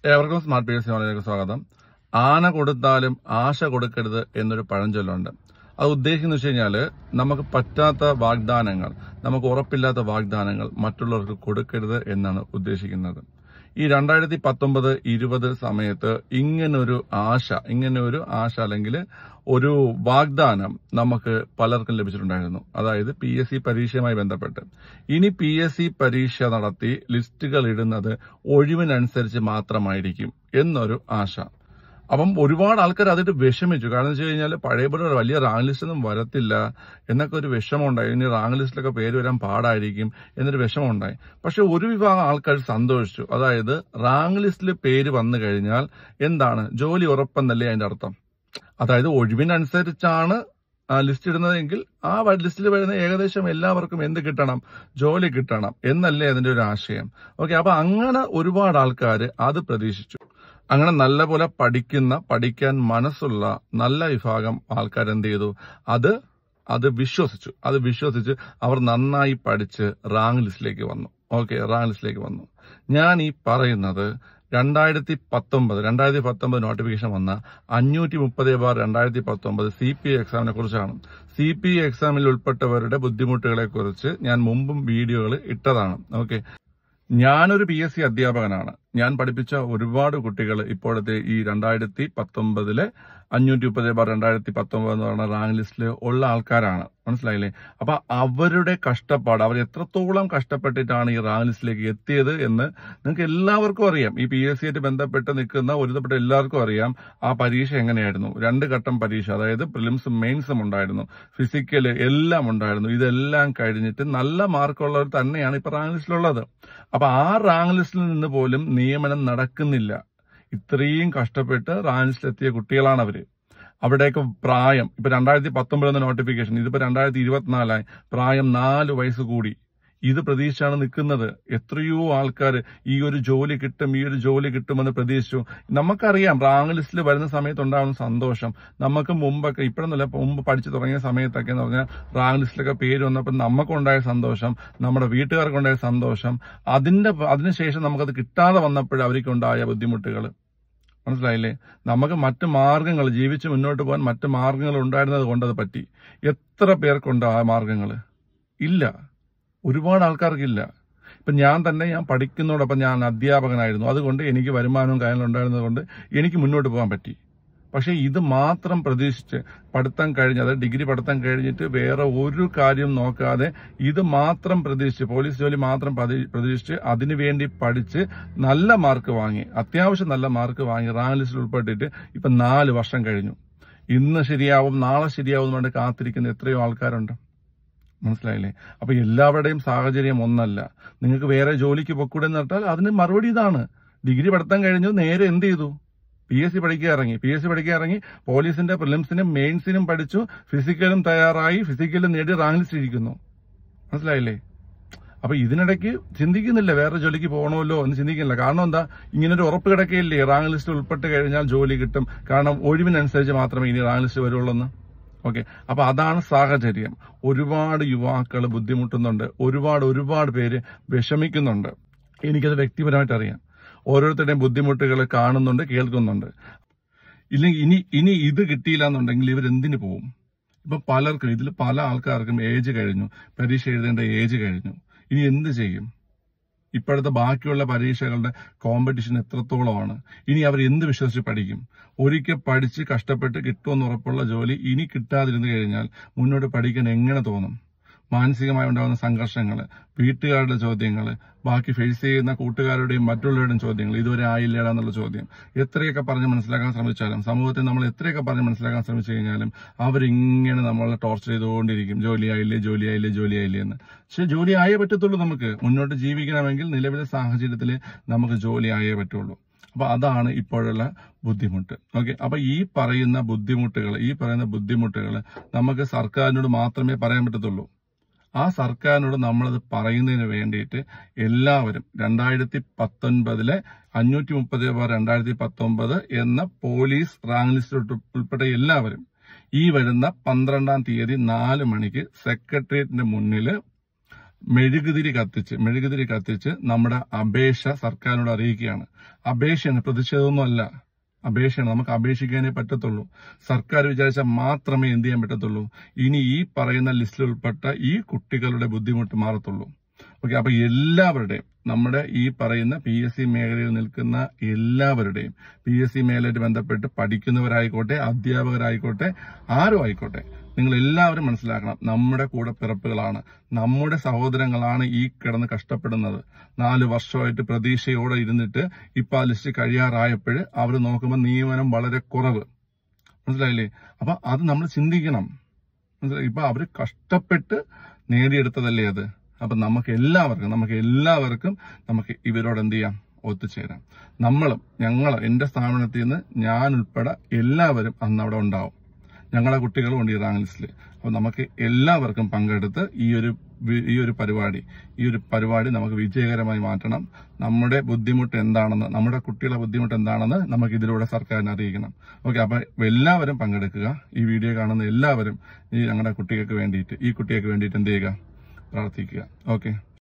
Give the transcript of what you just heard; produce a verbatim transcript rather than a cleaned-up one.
ഏവർക്കും smart P S C ഓൺലൈനിലേക്ക് സ്വാഗതം. ആന കൊടുത്താലും ആശ കൊടുക്കരുത് എന്നൊരു പഴഞ്ചൊല്ലുണ്ട്. അത് ഉദ്ദേശിക്കുന്നത് വെച്ച് കഴിഞ്ഞാല് നമുക്ക് പറ്റാത്ത വാഗ്ദാനങ്ങൾ, നമുക്ക് ഉറപ്പില്ലാത്ത വാഗ്ദാനങ്ങൾ മറ്റുള്ളവർക്ക് കൊടുക്കരുത് എന്നാണ് ഉദ്ദേശിക്കുന്നത്. ഈ രണ്ടായിരത്തി പത്തൊമ്പത് ഇരുപത് സമയത്ത് ഇങ്ങനൊരു ആശ ഇങ്ങനെ ഒരു ആശ അല്ലെങ്കിൽ ഒരു വാഗ്ദാനം നമുക്ക് പലർക്കും ലഭിച്ചിട്ടുണ്ടായിരുന്നു. അതായത് പി എസ് സി പരീക്ഷയുമായി ബന്ധപ്പെട്ട് ഇനി പി എസ് സി പരീക്ഷ നടത്തി ലിസ്റ്റുകൾ ഇടുന്നത് ഒഴിവിനനുസരിച്ച് മാത്രമായിരിക്കും എന്നൊരു ആശ. അപ്പം ഒരുപാട് ആൾക്കാർ അതിട്ട് വിഷമിച്ചു. കാരണം എന്ന് വെച്ച് കഴിഞ്ഞാൽ പഴയപോലെ വലിയ റാങ്ക് ലിസ്റ്റ് ഒന്നും വരത്തില്ല എന്നൊക്കെ ഒരു വിഷമം ഉണ്ടായി. ഇനി റാങ്ക് ലിസ്റ്റിലൊക്കെ പേര് വരാൻ പാടായിരിക്കും എന്നൊരു വിഷമം ഉണ്ടായി. പക്ഷെ ഒരു വിഭാഗം ആൾക്കാർ സന്തോഷിച്ചു. അതായത് റാങ്ക് ലിസ്റ്റിൽ പേര് വന്നു കഴിഞ്ഞാൽ എന്താണ്, ജോലി ഉറപ്പെന്നല്ലേ അതിന്റെ അർത്ഥം. അതായത് ഒഴിവിനനുസരിച്ചാണ് ലിസ്റ്റ് ഇടുന്നതെങ്കിൽ ആ ലിസ്റ്റിൽ വരുന്ന ഏകദേശം എല്ലാവർക്കും എന്ത് കിട്ടണം, ജോലി കിട്ടണം എന്നല്ലേ അതിന്റെ ഒരു ആശയം. ഓക്കെ, അപ്പൊ അങ്ങനെ ഒരുപാട് ആൾക്കാർ അത് പ്രതീക്ഷിച്ചു. അങ്ങനെ നല്ലപോലെ പഠിക്കുന്ന, പഠിക്കാൻ മനസ്സുള്ള നല്ല വിഭാഗം ആൾക്കാർ എന്ത് ചെയ്തു, അത് അത് വിശ്വസിച്ചു. അത് വിശ്വസിച്ച് അവർ നന്നായി പഠിച്ച് റാങ്ക് ലിസ്റ്റിലേക്ക് വന്നു. ഓക്കെ, റാങ്ക് ലിസ്റ്റിലേക്ക് വന്നു. ഞാൻ ഈ പറയുന്നത് രണ്ടായിരത്തി പത്തൊമ്പത് രണ്ടായിരത്തി പത്തൊമ്പത് നോട്ടിഫിക്കേഷൻ വന്ന അഞ്ഞൂറ്റി മുപ്പത് ബാർ രണ്ടായിരത്തി പത്തൊമ്പത് സി പി ഐ എക്സാമിനെ കുറിച്ചാണ്. സി പി ഐ എക്സാമിൽ ഉൾപ്പെട്ടവരുടെ ബുദ്ധിമുട്ടുകളെ കുറിച്ച് ഞാൻ മുമ്പും വീഡിയോകൾ ഇട്ടതാണ്. ഓക്കെ, ഞാനൊരു പി എസ് സി അധ്യാപകനാണ്. ഞാൻ പഠിപ്പിച്ച ഒരുപാട് കുട്ടികൾ ഇപ്പോഴത്തെ ഈ രണ്ടായിരത്തി പത്തൊമ്പതിലെ അഞ്ഞൂറ്റി മുപ്പത് ബാർ രണ്ടായിരത്തി പത്തൊമ്പത് എന്ന് പറയുന്ന റാങ്ക് ലിസ്റ്റിൽ ഉള്ള ആൾക്കാരാണ്. മനസ്സിലായില്ലേ? അപ്പൊ അവരുടെ കഷ്ടപ്പാട്, അവർ എത്രത്തോളം കഷ്ടപ്പെട്ടിട്ടാണ് ഈ റാങ്ക് ലിസ്റ്റിലേക്ക് എത്തിയത് എന്ന് നിങ്ങൾക്ക് എല്ലാവർക്കും അറിയാം. ഈ പി എസ് സി ആയിട്ട് ബന്ധപ്പെട്ട് നിൽക്കുന്ന ഒരുതപ്പെട്ട എല്ലാവർക്കും അറിയാം ആ പരീക്ഷ എങ്ങനെയായിരുന്നു. രണ്ട് ഘട്ടം പരീക്ഷ, അതായത് പ്രിലിംസും മെയിൻസും ഉണ്ടായിരുന്നു, ഫിസിക്കല് എല്ലാം ഉണ്ടായിരുന്നു. ഇതെല്ലാം കഴിഞ്ഞിട്ട് നല്ല മാർക്കുള്ളവർ തന്നെയാണ് ഇപ്പൊ റാങ്ക് ലിസ്റ്റിലുള്ളത്. അപ്പൊ ആ റാങ്ക് ലിസ്റ്റിൽ നിന്ന് പോലും നിയമനം നടക്കുന്നില്ല. ഇത്രയും കഷ്ടപ്പെട്ട് റാങ്ക് ലിസ്റ്റിലെത്തിയ കുട്ടികളാണ് അവര്. അവിടേക്ക് പ്രായം ഇപ്പൊ രണ്ടായിരത്തി പത്തൊമ്പത് നോട്ടിഫിക്കേഷൻ, ഇതിപ്പോ രണ്ടായിരത്തി ഇരുപത്തിനാലായി, പ്രായം നാല് വയസ്സ് കൂടി. ഇത് പ്രതീക്ഷിച്ചാണ് നിൽക്കുന്നത്. എത്രയോ ആൾക്കാർ ഈ ഒരു ജോലി കിട്ടും, ഈ ഒരു ജോലി കിട്ടുമെന്ന് പ്രതീക്ഷിച്ചു. നമുക്കറിയാം റാങ്ക് ലിസ്റ്റിൽ വരുന്ന സമയത്ത് ഉണ്ടാകുന്ന സന്തോഷം. നമുക്ക് മുമ്പൊക്കെ, ഇപ്പോഴൊന്നുമല്ല, മുമ്പ് പഠിച്ചു തുടങ്ങിയ സമയത്തൊക്കെ എന്ന് പറഞ്ഞാൽ റാങ്ക് ലിസ്റ്റിലൊക്കെ പേര് വന്നപ്പോൾ നമുക്കുണ്ടായ സന്തോഷം, നമ്മുടെ വീട്ടുകാർക്കുണ്ടായ സന്തോഷം, അതിന്റെ അതിനുശേഷം നമുക്കത് കിട്ടാതെ വന്നപ്പോഴും അവർക്കുണ്ടായ ബുദ്ധിമുട്ടുകൾ. മനസ്സിലായില്ലേ? നമുക്ക് മറ്റ് മാർഗങ്ങൾ, ജീവിച്ച് മുന്നോട്ട് പോകാൻ മറ്റ് മാർഗങ്ങൾ ഉണ്ടായിരുന്നത് കൊണ്ടത് പറ്റി. എത്ര പേർക്കുണ്ട് ആ മാർഗങ്ങൾ? ഇല്ല, ഒരുപാട് ആൾക്കാർക്കില്ല. ഇപ്പൊ ഞാൻ തന്നെ, ഞാൻ പഠിക്കുന്നതോടൊപ്പം ഞാൻ അധ്യാപകനായിരുന്നു. അതുകൊണ്ട് എനിക്ക് വരുമാനവും കാര്യങ്ങളും ഉണ്ടായിരുന്നത് കൊണ്ട് എനിക്ക് മുന്നോട്ട് പോകാൻ പറ്റി. പക്ഷെ ഇത് മാത്രം പ്രതീക്ഷിച്ച് പഠിത്തം കഴിഞ്ഞ്, അതായത് ഡിഗ്രി പഠിത്തം കഴിഞ്ഞിട്ട് വേറെ ഒരു കാര്യം നോക്കാതെ ഇത് മാത്രം പ്രതീക്ഷിച്ച്, പോലീസ് ജോലി മാത്രം പ്രതീക്ഷിച്ച് അതിനുവേണ്ടി പഠിച്ച് നല്ല മാർക്ക് വാങ്ങി, അത്യാവശ്യം നല്ല മാർക്ക് വാങ്ങി റാങ്ക് ലിസ്റ്റിൽ ഉൾപ്പെട്ടിട്ട് ഇപ്പൊ നാല് വർഷം കഴിഞ്ഞു. ഇന്ന് ശരിയാവും, നാളെ ശരിയാവും വേണ്ടി കാത്തിരിക്കുന്ന എത്രയോ ആൾക്കാരുണ്ട്. മനസ്സിലായില്ലേ? അപ്പൊ എല്ലാവരുടെയും സാഹചര്യം ഒന്നല്ല. നിങ്ങൾക്ക് വേറെ ജോലിക്ക് പൊക്കൂടെ എന്ന് പറഞ്ഞാൽ അതിന് മറുപടി ഇതാണ്. ഡിഗ്രി പഠിത്തം കഴിഞ്ഞു, നേരെ എന്ത് ചെയ്തു, പി എസ് സി പഠിക്കാൻ ഇറങ്ങി. പി എസ് സി പഠിക്കാൻ ഇറങ്ങി പോലീസിന്റെ പ്രിലിംസിനും മെയിൻസിനും പഠിച്ചു, ഫിസിക്കലും തയ്യാറായി, ഫിസിക്കലും നേടി റാങ്ക് ലിസ്റ്റ് ഇരിക്കുന്നു. മനസ്സിലായില്ലേ? അപ്പൊ ഇതിനിടയ്ക്ക് ചിന്തിക്കുന്നില്ല വേറെ ജോലിക്ക് പോകണമല്ലോ എന്ന് ചിന്തിക്കുന്നില്ല. കാരണം എന്താ, ഇങ്ങനൊരു ഉറപ്പ് കിടക്കുകയില്ലേ, റാങ്ക് ലിസ്റ്റ് ഉൾപ്പെട്ട് കഴിഞ്ഞാൽ ജോലി കിട്ടും, കാരണം ഒഴിവിനനുസരിച്ച് മാത്രമേ ഇനി റാങ്ക് ലിസ്റ്റ് വരുള്ളൂ എന്ന്. ഓക്കെ, അപ്പൊ അതാണ് സാഹചര്യം. ഒരുപാട് യുവാക്കൾ ബുദ്ധിമുട്ടുന്നുണ്ട്, ഒരുപാട് ഒരുപാട് പേര് വിഷമിക്കുന്നുണ്ട്. എനിക്കത് വ്യക്തിപരമായിട്ട് അറിയാം. ഓരോരുത്തരുടെയും ബുദ്ധിമുട്ടുകൾ കാണുന്നുണ്ട്, കേൾക്കുന്നുണ്ട്. ഇല്ലെങ്കിൽ ഇനി ഇനി ഇത് കിട്ടിയില്ല എന്നുണ്ടെങ്കിൽ ഇവരെന്തിനു പോവും? ഇപ്പൊ പലർക്കും, ഇതിൽ പല ആൾക്കാർക്കും ഏജ് കഴിഞ്ഞു, പരീക്ഷ എഴുതേണ്ട ഏജ് കഴിഞ്ഞു. ഇനി എന്ത് ചെയ്യും? ഇപ്പോഴത്തെ ബാക്കിയുള്ള പരീക്ഷകളുടെ കോമ്പറ്റീഷൻ എത്രത്തോളമാണ്? ഇനി അവർ എന്ത് വിശ്വസിച്ച് പഠിക്കും? ഒരിക്കൽ പഠിച്ച് കഷ്ടപ്പെട്ട് കിട്ടുമെന്ന് ഉറപ്പുള്ള ജോലി ഇനി കിട്ടാതിരുന്നു കഴിഞ്ഞാൽ മുന്നോട്ട് പഠിക്കാൻ എങ്ങനെ തോന്നും? മാനസികമായി ഉണ്ടാകുന്ന സംഘർഷങ്ങൾ, വീട്ടുകാരുടെ ചോദ്യങ്ങൾ, ബാക്കി ഫേസ് ചെയ്യുന്ന കൂട്ടുകാരുടെയും മറ്റുള്ളവരുടെയും ചോദ്യങ്ങൾ, ഇതുവരെ ആയില്ലേടാ എന്നുള്ള ചോദ്യം, എത്രയൊക്കെ പറഞ്ഞ് മനസ്സിലാക്കാൻ ശ്രമിച്ചാലും, സമൂഹത്തെ നമ്മൾ എത്രയൊക്കെ പറഞ്ഞ് മനസ്സിലാക്കാൻ ശ്രമിച്ചു കഴിഞ്ഞാലും അവരിങ്ങനെ നമ്മളെ ടോർച്ചർ ചെയ്തുകൊണ്ടിരിക്കും. ജോലിയായില്ലേ, ജോലിയായില്ലേ, ജോലിയായില്ലേ എന്ന്. പക്ഷെ ജോലി ആയേ പറ്റത്തുള്ളൂ. നമുക്ക് മുന്നോട്ട് ജീവിക്കണമെങ്കിൽ നിലവിലെ സാഹചര്യത്തിൽ നമുക്ക് ജോലി ആയേ പറ്റുള്ളൂ. അപ്പൊ അതാണ് ഇപ്പോഴുള്ള ബുദ്ധിമുട്ട്. ഓക്കെ, അപ്പൊ ഈ പറയുന്ന ബുദ്ധിമുട്ടുകൾ ഈ പറയുന്ന ബുദ്ധിമുട്ടുകൾ നമുക്ക് സർക്കാരിനോട് മാത്രമേ പറയാൻ പറ്റത്തുള്ളൂ. ആ സർക്കാരിനോട് നമ്മളത് പറയുന്നതിന് വേണ്ടിയിട്ട് എല്ലാവരും രണ്ടായിരത്തി പത്തൊൻപതിലെ അഞ്ഞൂറ്റി മുപ്പത് ബാർ രണ്ടായിരത്തി പത്തൊമ്പത് എന്ന പോലീസ് റാങ്ക് ലിസ്റ്റിൽ ഉൾപ്പെട്ട എല്ലാവരും ഈ വരുന്ന പന്ത്രണ്ടാം തീയതി നാല് മണിക്ക് സെക്രട്ടേറിയറ്റിന്റെ മുന്നിൽ മെഴുകുതിരി കത്തിച്ച് മെഴുകുതിരി കത്തിച്ച് നമ്മുടെ അപേക്ഷ സർക്കാരിനോട് അറിയിക്കുകയാണ്. അപേക്ഷയാണ്, പ്രതിഷേധമൊന്നുമല്ല, അപേക്ഷയാണ്. നമുക്ക് അപേക്ഷിക്കാനേ പറ്റത്തുള്ളൂ. സർക്കാർ വിചാരിച്ചാൽ മാത്രമേ എന്ത് ചെയ്യാൻ പറ്റത്തുള്ളൂ, ഇനി ഈ പറയുന്ന ലിസ്റ്റിൽ ഉൾപ്പെട്ട ഈ കുട്ടികളുടെ ബുദ്ധിമുട്ട് മാറത്തുള്ളൂ. ഓക്കെ, അപ്പൊ എല്ലാവരുടെയും, നമ്മുടെ ഈ പറയുന്ന പി എസ് സി മേഖലയിൽ നിൽക്കുന്ന എല്ലാവരുടെയും, പി എസ് സി മേഖലയായിട്ട് ബന്ധപ്പെട്ട് പഠിക്കുന്നവരായിക്കോട്ടെ, അധ്യാപകരായിക്കോട്ടെ, ആരും ആയിക്കോട്ടെ, നിങ്ങൾ എല്ലാവരും മനസ്സിലാക്കണം, നമ്മുടെ കൂടെ പിറപ്പുകളാണ്, നമ്മുടെ സഹോദരങ്ങളാണ് ഈ കിടന്ന് കഷ്ടപ്പെടുന്നത്. നാല് വർഷമായിട്ട് പ്രതീക്ഷയോടെ ഇരുന്നിട്ട് ഇപ്പൊ ആ ലിസ്റ്റ് കഴിയാറായപ്പോൾ അവർ നോക്കുമ്പോൾ നിയമനം വളരെ കുറവ്. മനസ്സിലായില്ലേ? അപ്പൊ അത് നമ്മൾ ചിന്തിക്കണം. മനസ്സിലായി? ഇപ്പൊ അവര് കഷ്ടപ്പെട്ട് നേടിയെടുത്തതല്ലേ അത്. അപ്പൊ നമുക്ക് എല്ലാവർക്കും നമുക്ക് എല്ലാവർക്കും നമുക്ക് ഇവരോട് എന്ത് ചെയ്യാം, ഒത്തുചേരാം. നമ്മളും ഞങ്ങൾ എന്റെ സ്ഥാപനത്തിൽ നിന്ന് ഞാൻ ഉൾപ്പെടെ എല്ലാവരും അന്ന് അവിടെ ഉണ്ടാവും. ഞങ്ങളുടെ കുട്ടികളും ഉണ്ട് ഈ റാങ്ക് ലിസ്റ്റിൽ. അപ്പൊ നമുക്ക് എല്ലാവർക്കും പങ്കെടുത്ത് ഈ ഒരു ഈ ഒരു പരിപാടി ഈ ഒരു പരിപാടി നമുക്ക് വിജയകരമായി മാറ്റണം. നമ്മുടെ ബുദ്ധിമുട്ട് എന്താണെന്ന്, നമ്മുടെ കുട്ടികളുടെ ബുദ്ധിമുട്ട് എന്താണെന്ന് നമുക്ക് ഇതിലൂടെ സർക്കാരിനെ അറിയിക്കണം. ഓക്കെ, അപ്പൊ എല്ലാവരും പങ്കെടുക്കുക. ഈ വീഡിയോ കാണുന്ന എല്ലാവരും ഈ ഞങ്ങളുടെ കുട്ടികൾക്ക് വേണ്ടിയിട്ട് ഈ കുട്ടികൾക്ക് വേണ്ടിയിട്ട് എന്ത് ചെയ്യുക, പ്രാർത്ഥിക്കുക. ഓക്കെ.